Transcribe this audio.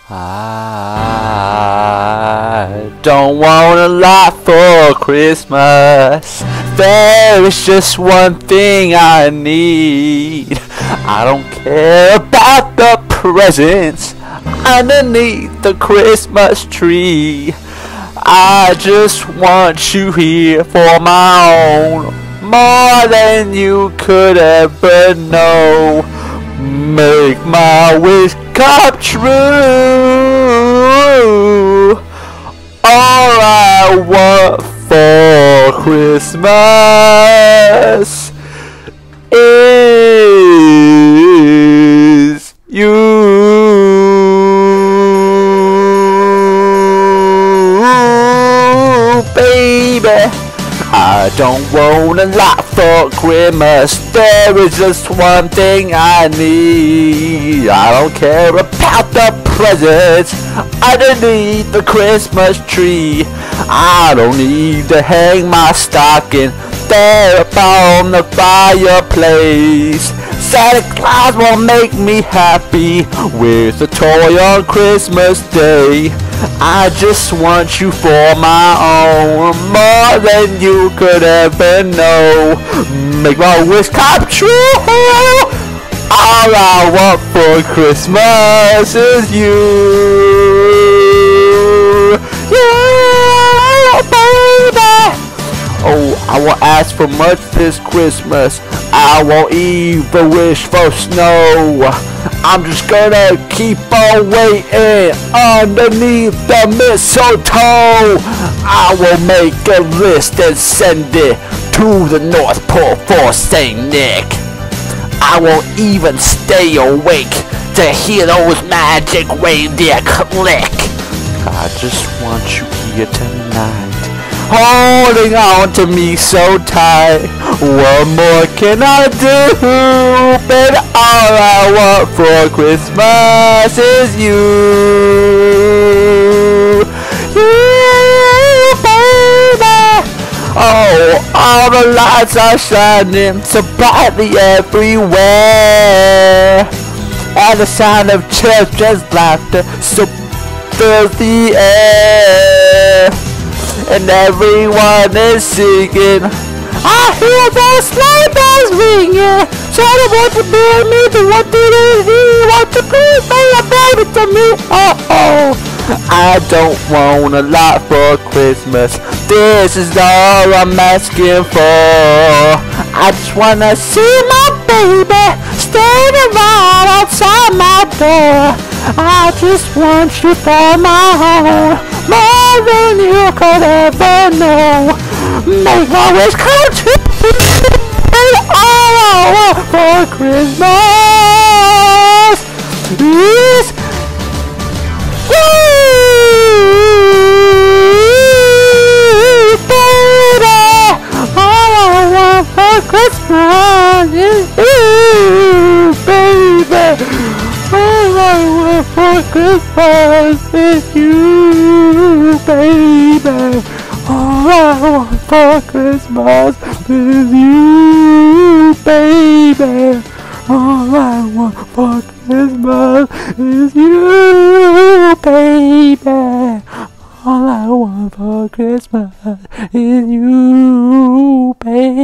I don't want a lot for Christmas. There is just one thing I need. I don't care about the presents underneath the Christmas tree. I just want you here for my own, more than you could ever know. Make my wish come true. All I want for Christmas is you, baby. I don't want a lot for Christmas. There is just one thing I need. I don't care about the presents underneath the Christmas tree. I don't need to hang my stocking there upon the fireplace. Santa Claus will make me happy with a toy on Christmas Day. I just want you for my own, more than you could ever know. Make my wish come true. All I want for Christmas is you. Yeah, baby. Oh, I won't ask for much this Christmas. I won't even wish for snow. I'm just gonna keep on waiting underneath the mistletoe. I will make a list and send it to the North Pole for St. Nick. I won't even stay awake to hear those magic reindeer click. I just want you here tonight, holding on to me so tight. What more can I do? But all I want for Christmas is you. You, baby. Oh, all the lights are shining so brightly everywhere, and the sound of children's laughter so fills the air. And everyone is singing. I hear the sleigh bells ringing. Santa wants to be me, to what did he want to be? Say a baby to me. Oh, I don't want a lot for Christmas. This is all I'm asking for. I just wanna see my baby standing right outside my door. I just want you for my home, more than you could ever know. Make my wish come true. And all I want for Christmas is you, baby. All I want for Christmas is you, baby. All I want for Christmas is you, baby. All I want for Christmas is you, baby. All I want for Christmas is you, baby. All I want for Christmas is you, baby.